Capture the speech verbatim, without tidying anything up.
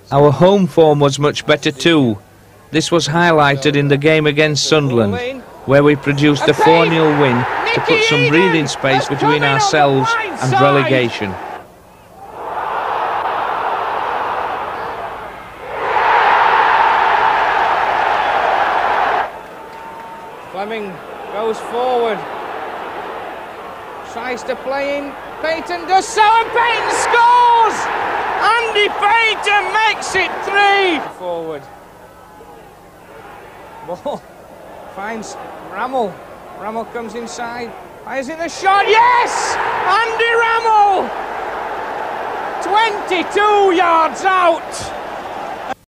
Our home form was much better too. This was highlighted in the game against Sunderland, where we produced a four nil win to put some breathing space between ourselves and relegation. Fleming goes forward, tries to play in, Payton does so and Payton scores! Andy Payton makes it three! Forward. Ball finds Rammel, Rammel comes inside, fires in the shot, yes! Andy Rammel! twenty-two yards out!